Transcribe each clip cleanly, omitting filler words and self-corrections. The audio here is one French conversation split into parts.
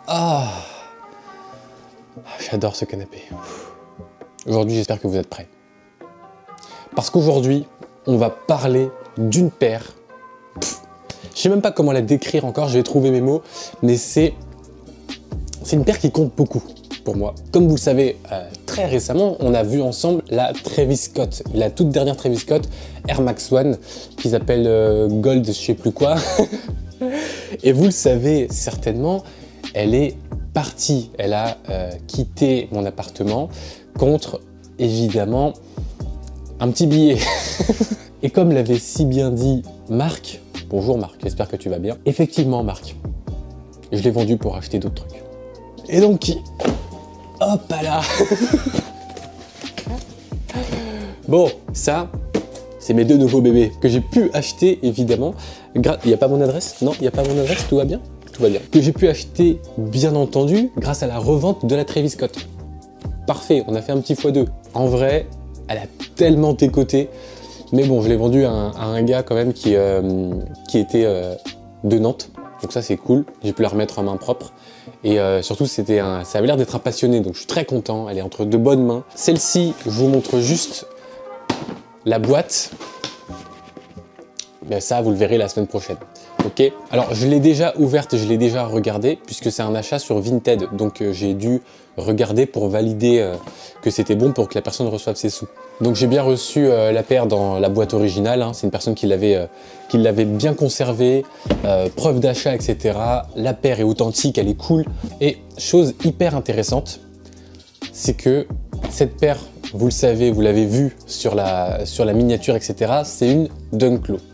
Ah, j'adore ce canapé. Aujourd'hui, j'espère que vous êtes prêts. Parce qu'aujourd'hui, on va parler d'une paire. Je sais même pas comment la décrire encore, je vais trouver mes mots, mais c'est une paire qui compte beaucoup pour moi. Comme vous le savez, très récemment, on a vu ensemble la Travis Scott, la toute dernière Travis Scott Air Max One, qui s'appelle Gold, je sais plus quoi. Et vous le savez certainement, elle est partie, elle a quitté mon appartement contre, évidemment, un petit billet. Et comme l'avait si bien dit Marc, bonjour Marc, j'espère que tu vas bien. Effectivement Marc, je l'ai vendu pour acheter d'autres trucs. Et donc, hop là. Bon, ça, c'est mes deux nouveaux bébés que j'ai pu acheter, évidemment. Il n'y a pas mon adresse? Non, il n'y a pas mon adresse, tout va bien? Tout va bien. Que j'ai pu acheter, bien entendu, grâce à la revente de la Travis Scott. Parfait, on a fait un petit x2. En vrai, elle a tellement décoté. Mais bon, je l'ai vendu à un gars quand même qui était de Nantes. Donc ça, c'est cool. J'ai pu la remettre en main propre. Et surtout, ça avait l'air d'être un passionné. Donc je suis très content. Elle est entre de bonnes mains. Celle-ci, je vous montre juste la boîte. Mais ça, vous le verrez la semaine prochaine. Ok. Alors, je l'ai déjà ouverte, je l'ai déjà regardée, puisque c'est un achat sur Vinted. Donc, j'ai dû regarder pour valider que c'était bon pour que la personne reçoive ses sous. Donc, j'ai bien reçu la paire dans la boîte originale. Hein. C'est une personne qui l'avait bien conservée, preuve d'achat, etc. La paire est authentique, elle est cool. Et chose hyper intéressante, c'est que cette paire, vous le savez, vous l'avez vu sur la miniature, etc. C'est une Dunk Low.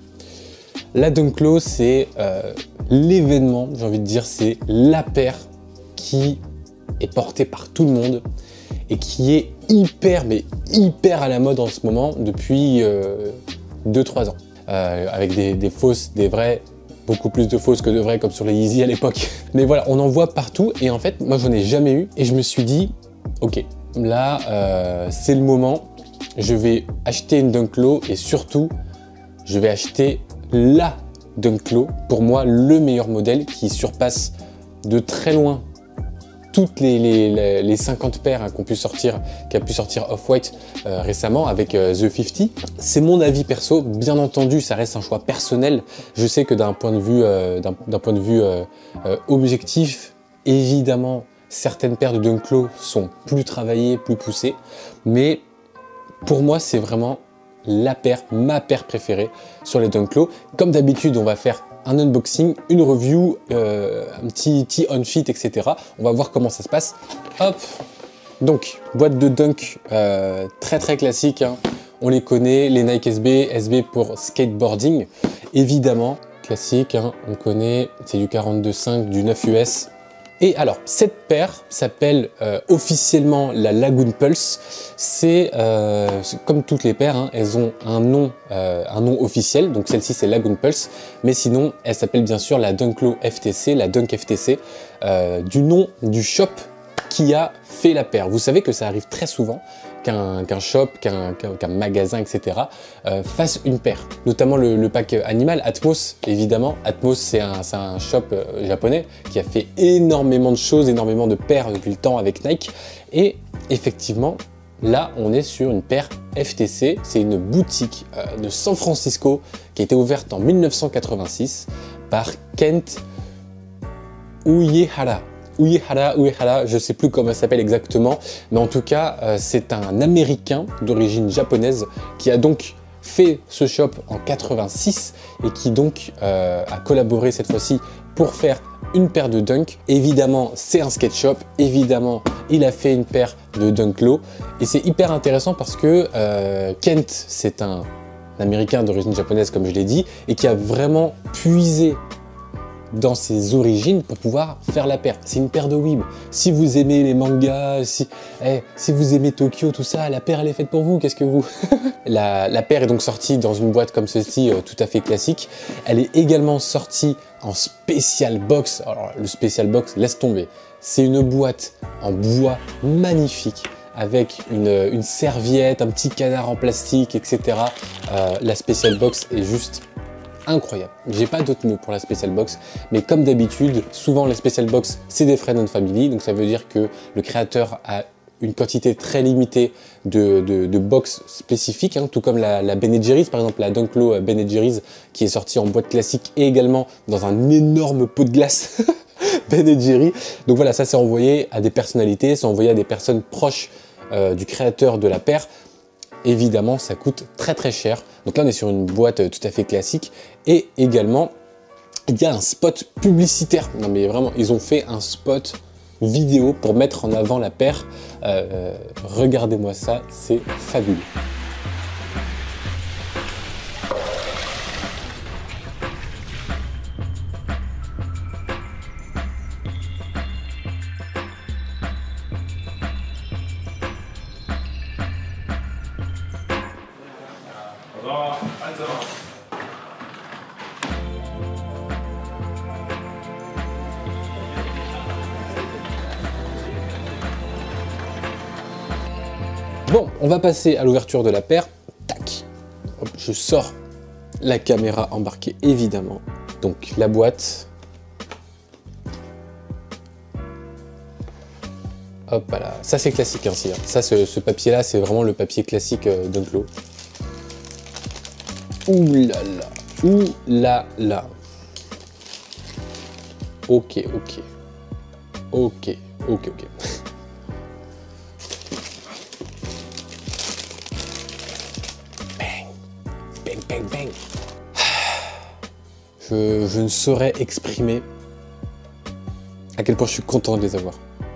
La Dunk Low, c'est l'événement, j'ai envie de dire, c'est la paire qui est portée par tout le monde et qui est hyper, mais hyper à la mode en ce moment depuis 2-3 ans. Avec des fausses, des vraies, beaucoup plus de fausses que de vraies comme sur les Yeezy à l'époque. Mais voilà, on en voit partout et en fait, moi j'en ai jamais eu et je me suis dit, ok, là c'est le moment, je vais acheter une Dunk Low et surtout, je vais acheter la Dunk Low, pour moi le meilleur modèle qui surpasse de très loin toutes les 50 paires hein, qu'a pu sortir Off-White récemment avec The 50. C'est mon avis perso, bien entendu ça reste un choix personnel. Je sais que d'un point de vue, objectif, évidemment certaines paires de Dunk Low sont plus travaillées, plus poussées, mais pour moi c'est vraiment la paire, ma paire préférée sur les Dunk Low. Comme d'habitude, on va faire un unboxing, une review, un petit on-fit, etc. On va voir comment ça se passe. Hop. Donc, boîte de Dunk très très classique. Hein. On les connaît, les Nike SB pour skateboarding. Évidemment, classique, hein. On connaît, c'est du 42,5, du 9 US. Et alors, cette paire s'appelle officiellement la Lagoon Pulse. C'est comme toutes les paires, hein, elles ont un nom officiel. Donc celle-ci, c'est Lagoon Pulse. Mais sinon, elle s'appelle bien sûr la Dunk Low FTC, la Dunk FTC, du nom du shop qui a fait la paire. Vous savez que ça arrive très souvent qu'un shop, qu'un magasin, etc. Fasse une paire. Notamment le pack Animal, Atmos, évidemment. Atmos, c'est un shop japonais qui a fait énormément de choses, énormément de paires depuis le temps avec Nike. Et effectivement, là, on est sur une paire FTC. C'est une boutique de San Francisco qui a été ouverte en 1986 par Kent Uehara. Uehara, je ne sais plus comment elle s'appelle exactement, mais en tout cas, c'est un Américain d'origine japonaise qui a donc fait ce shop en 86 et qui donc a collaboré cette fois-ci pour faire une paire de Dunk. Évidemment, c'est un skate shop, évidemment, il a fait une paire de Dunk Low et c'est hyper intéressant parce que Kent, c'est un Américain d'origine japonaise, comme je l'ai dit, et qui a vraiment puisé dans ses origines pour pouvoir faire la paire. C'est une paire de weeb. Si vous aimez les mangas, si vous aimez Tokyo, tout ça, la paire elle est faite pour vous. Qu'est-ce que vous la paire est donc sortie dans une boîte comme celle-ci, tout à fait classique. Elle est également sortie en spécial box. Alors le spécial box, laisse tomber. C'est une boîte en bois magnifique avec une serviette, un petit canard en plastique, etc. La spécial box est juste incroyable. J'ai pas d'autres mots pour la Special Box, mais comme d'habitude, souvent les Special Box, c'est des Friends and Family, donc ça veut dire que le créateur a une quantité très limitée de box spécifiques, hein, tout comme la Ben Jerry's, par exemple la Dunklo Ben Jerry's qui est sortie en boîte classique et également dans un énorme pot de glace Ben Jerry. Donc voilà, ça c'est envoyé à des personnalités, c'est envoyé à des personnes proches du créateur de la paire. Évidemment, ça coûte très très cher. Donc là, on est sur une boîte tout à fait classique et également, il y a un spot publicitaire. Non mais vraiment, ils ont fait un spot vidéo pour mettre en avant la paire. Regardez-moi ça, c'est fabuleux. Bon, on va passer à l'ouverture de la paire. Tac. Hop, je sors la caméra embarquée, évidemment. Donc la boîte. Hop là. Ça c'est classique ainsi. Hein. Ça, ce papier-là, c'est vraiment le papier classique d'Unclo. Ouh là là. Ouh là là. Ok, ok. Ok, ok, ok. Bang, bang. Je ne saurais exprimer à quel point je suis content de les avoir.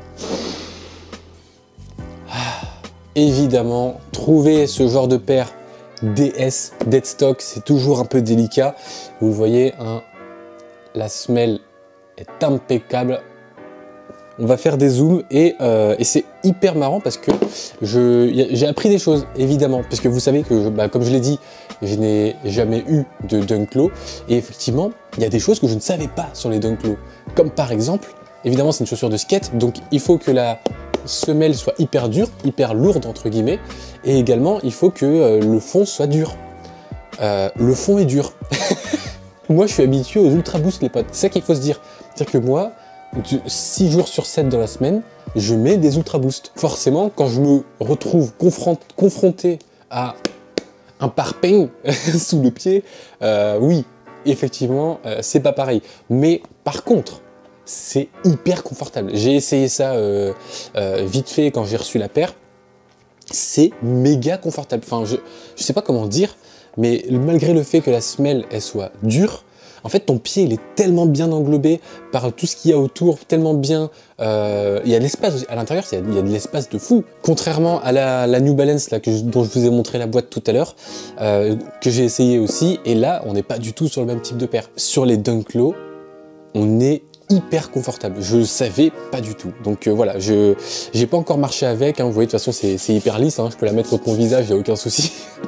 Évidemment, trouver ce genre de paire DS, Deadstock, c'est toujours un peu délicat. Vous voyez, hein, la semelle est impeccable. On va faire des zooms et c'est hyper marrant parce que j'ai appris des choses, évidemment. Parce que vous savez que, comme je l'ai dit, je n'ai jamais eu de Dunklo. Et effectivement, il y a des choses que je ne savais pas sur les Dunklo. Comme par exemple, évidemment, c'est une chaussure de skate, donc il faut que la semelle soit hyper dure, hyper lourde, entre guillemets. Et également, il faut que le fond soit dur. Le fond est dur. Moi, je suis habitué aux Ultra Boost, les potes. C'est ça qu'il faut se dire. C'est-à-dire que moi, 6 jours sur 7 dans la semaine, je mets des Ultra Boost. Forcément, quand je me retrouve confronté à un parpaing sous le pied, oui, effectivement, c'est pas pareil. Mais par contre, c'est hyper confortable. J'ai essayé ça vite fait quand j'ai reçu la paire. C'est méga confortable. Enfin, je sais pas comment dire, mais malgré le fait que la semelle elle soit dure, en fait, ton pied, il est tellement bien englobé par tout ce qu'il y a autour, tellement bien. Il y a de l'espace à l'intérieur, il y a de l'espace de fou. Contrairement à la New Balance là, dont je vous ai montré la boîte tout à l'heure, que j'ai essayé aussi, et là, on n'est pas du tout sur le même type de paire. Sur les Dunklo, on est hyper confortable. Je le savais pas du tout. Donc voilà, j'ai pas encore marché avec. Hein. Vous voyez, de toute façon, c'est hyper lisse. Hein. Je peux la mettre contre mon visage, il n'y a aucun souci.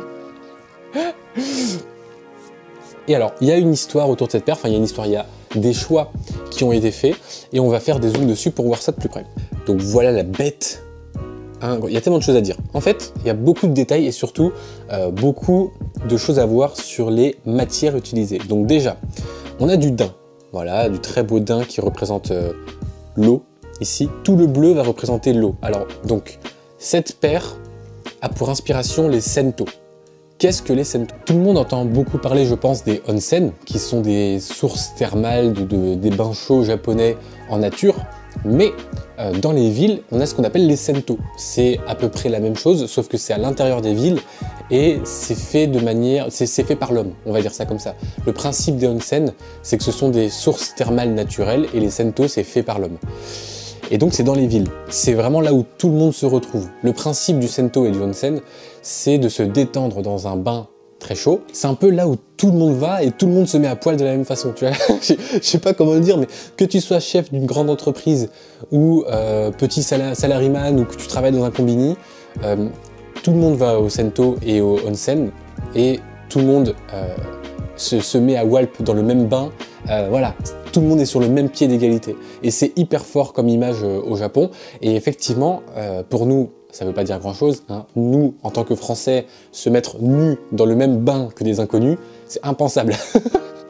Et alors, il y a une histoire autour de cette paire, enfin il y a une histoire, il y a des choix qui ont été faits et on va faire des zooms dessus pour voir ça de plus près. Donc voilà la bête. Il y a tellement de choses à dire. En fait, il y a beaucoup de détails et surtout beaucoup de choses à voir sur les matières utilisées. Donc déjà, on a du daim. Voilà, du très beau daim qui représente l'eau. Ici, tout le bleu va représenter l'eau. Alors, donc, cette paire a pour inspiration les Sento. Qu'est-ce que les Sento? Tout le monde entend beaucoup parler, je pense, des onsen, qui sont des sources thermales, des bains chauds japonais en nature. Mais dans les villes, on a ce qu'on appelle les Sento. C'est à peu près la même chose, sauf que c'est à l'intérieur des villes et c'est fait de manière, c'est fait par l'homme, on va dire ça comme ça. Le principe des onsen, c'est que ce sont des sources thermales naturelles et les Sento, c'est fait par l'homme. Et donc c'est dans les villes. C'est vraiment là où tout le monde se retrouve. Le principe du Sento et du onsen, c'est de se détendre dans un bain très chaud. C'est un peu là où tout le monde va et tout le monde se met à poil de la même façon. Tu vois, je sais pas comment le dire, mais que tu sois chef d'une grande entreprise ou petit salariman ou que tu travailles dans un combini, tout le monde va au Sento et au onsen et tout le monde se met à walp dans le même bain. Voilà, tout le monde est sur le même pied d'égalité. Et c'est hyper fort comme image au Japon. Et effectivement, pour nous, ça ne veut pas dire grand-chose. Hein. Nous, en tant que Français, se mettre nus dans le même bain que des inconnus, c'est impensable.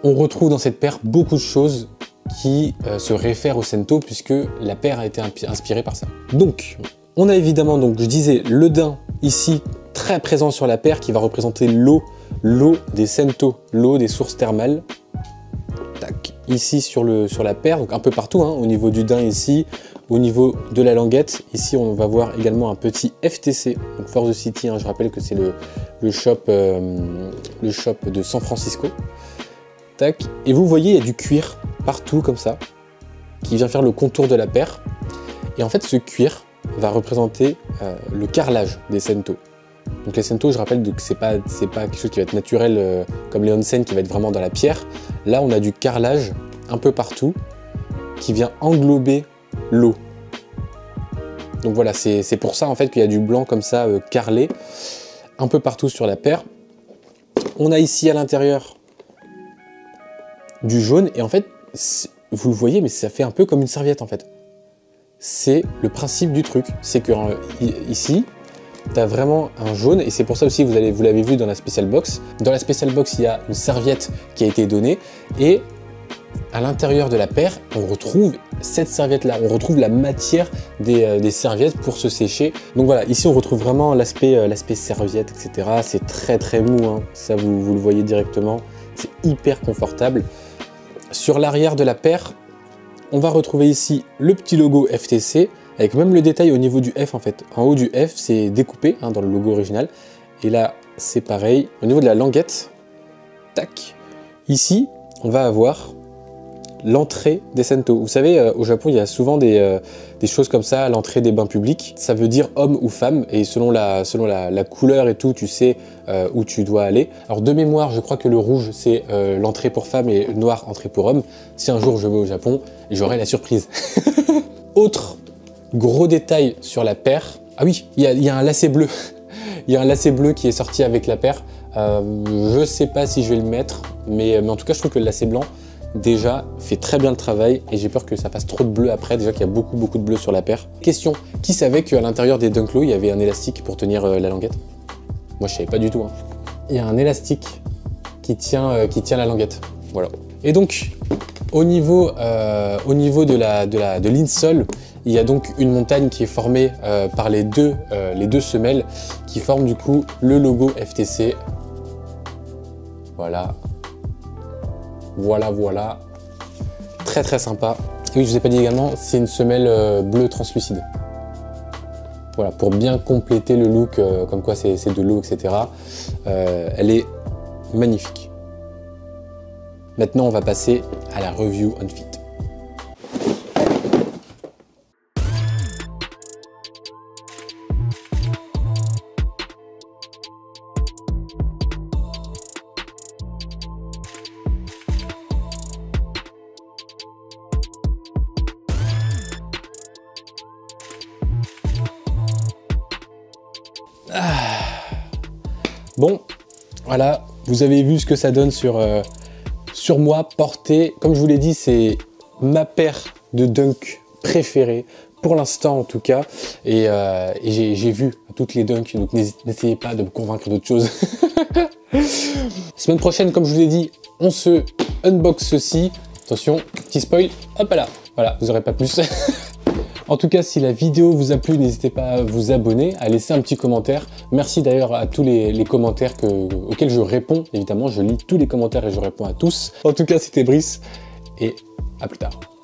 on retrouve dans cette paire beaucoup de choses qui se réfèrent au Sento, puisque la paire a été inspirée par ça. Donc, on a évidemment, donc je disais, le daim ici, très présent sur la paire, qui va représenter l'eau des Sento, l'eau des sources thermales. Tac, ici sur la paire, donc un peu partout, hein, au niveau du daim ici, au niveau de la languette. Ici, on va voir également un petit FTC, donc Force City, hein, je rappelle que c'est le shop de San Francisco. Tac, et vous voyez, il y a du cuir partout comme ça, qui vient faire le contour de la paire. Et en fait, ce cuir va représenter le carrelage des Sento. Donc les Sento, je rappelle que c'est pas quelque chose qui va être naturel comme les onsen qui va être vraiment dans la pierre. Là, on a du carrelage un peu partout qui vient englober l'eau. Donc voilà, c'est pour ça en fait qu'il y a du blanc comme ça carrelé un peu partout sur la paire. On a ici à l'intérieur du jaune et en fait, vous le voyez, mais ça fait un peu comme une serviette en fait. C'est le principe du truc, c'est que ici, tu as vraiment un jaune, et c'est pour ça aussi vous l'avez vu dans la Special Box. Dans la Special Box, il y a une serviette qui a été donnée, et à l'intérieur de la paire, on retrouve cette serviette-là, on retrouve la matière des serviettes pour se sécher. Donc voilà, ici on retrouve vraiment l'aspect serviette, etc. C'est très très mou, hein. Ça vous le voyez directement, c'est hyper confortable. Sur l'arrière de la paire, on va retrouver ici le petit logo FTC, avec même le détail au niveau du F en fait. En haut du F, c'est découpé hein, dans le logo original. Et là, c'est pareil. Au niveau de la languette, tac. Ici, on va avoir l'entrée des Sento. Vous savez, au Japon, il y a souvent des choses comme ça à l'entrée des bains publics. Ça veut dire homme ou femme, et selon la couleur et tout, tu sais où tu dois aller. Alors de mémoire, je crois que le rouge, c'est l'entrée pour femme et le noir, entrée pour homme. Si un jour je vais au Japon, j'aurai la surprise. Autre gros détail sur la paire. Ah oui, il y a un lacet bleu. Il y a un lacet bleu qui est sorti avec la paire. Je sais pas si je vais le mettre, mais en tout cas, je trouve que le lacet blanc, déjà, fait très bien le travail et j'ai peur que ça fasse trop de bleu après. Déjà qu'il y a beaucoup de bleu sur la paire. Question, qui savait qu'à l'intérieur des Dunk Low, il y avait un élastique pour tenir la languette? Moi, je savais pas du tout. Hein. Il y a un élastique qui tient la languette. Voilà. Et donc, au niveau de l'insole, il y a donc une montagne qui est formée par les deux semelles qui forment du coup le logo FTC. Voilà. Voilà. Très sympa. Et oui, je vous ai pas dit également, c'est une semelle bleue translucide. Voilà, pour bien compléter le look, comme quoi c'est de l'eau, etc. Elle est magnifique. Maintenant, on va passer à la review on fit. Bon, voilà, vous avez vu ce que ça donne sur moi, porté. Comme je vous l'ai dit, c'est ma paire de Dunk préférée, pour l'instant en tout cas. Et j'ai vu toutes les Dunk, donc n'essayez pas de me convaincre d'autre chose. Semaine prochaine, comme je vous l'ai dit, on se unbox ceci. Attention, petit spoil, hop là. Voilà, vous n'aurez pas plus. En tout cas, si la vidéo vous a plu, n'hésitez pas à vous abonner, à laisser un petit commentaire. Merci d'ailleurs à tous les commentaires auxquels je réponds. Évidemment, je lis tous les commentaires et je réponds à tous. En tout cas, c'était Brice et à plus tard.